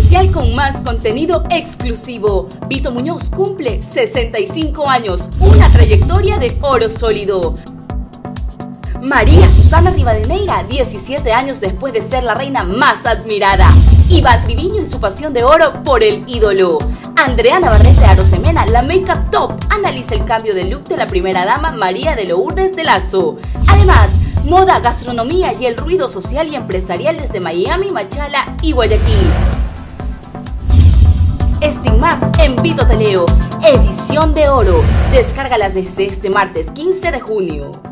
especial con más contenido exclusivo. Vito Muñoz cumple 65 años, una trayectoria de oro sólido. María Susana Rivadeneira, 17 años después de ser la reina más admirada. Iva Triviño y su pasión de oro por el ídolo. Andrea Navarrete Arosemena, la make-up top, analiza el cambio de look de la primera dama María de Lourdes de Lazo. Además, moda, gastronomía y el ruido social y empresarial desde Miami, Machala y Guayaquil. Esto y más en Vito Te Leo, edición de oro. Descárgala desde este martes 15 de junio.